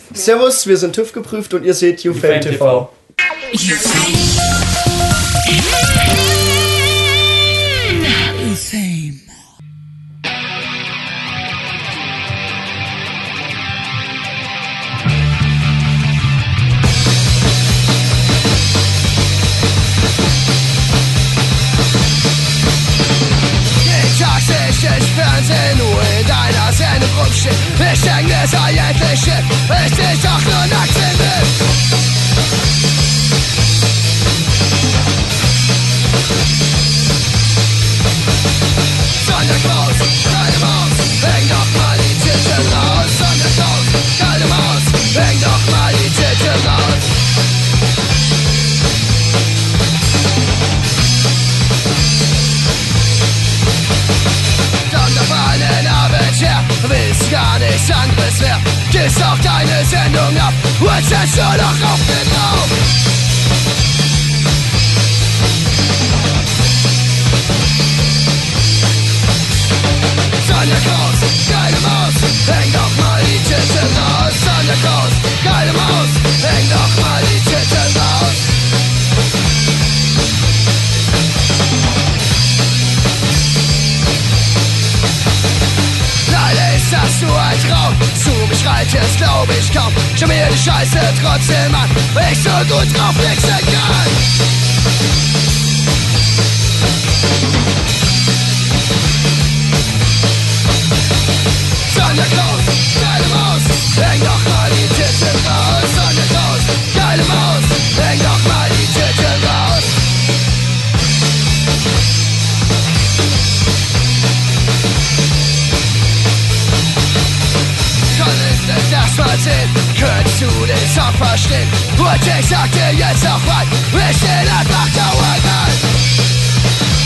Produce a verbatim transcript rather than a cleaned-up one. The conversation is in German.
Servus, wir sind TÜV geprüft und ihr seht YouFame T V. Fernsehen nur in deiner Sendung rumsteht. Ich denke, es sei endlich shit. Ich dich doch nur nackt sehen will. Sonderklaus, keine Maus, häng doch mal die Titten raus. Sonderklaus, keine Maus, häng doch mal die Titten raus. Willst gar nichts anderes mehr. Gehst auch deine Sendung ab und setzt nur noch auf den Raum. Sonderklaus, geile Maus, häng doch mal die Titten raus. Sonderklaus, geile Maus, häng doch mal die Titten raus. Dass du ein Traum zu mich reitest, glaub ich kaum. Schau mir die Scheiße trotzdem an, weil ich so gut drauf wechseln kann. Sonderklaus, geile Maus, häng doch mal die Titten raus. Sonderklaus, geile Maus, häng doch mal die Titten raus. Das mal sehen, könntest du den Song verstehen? Und ich sag dir jetzt noch was, ich steh einfach dauernd an.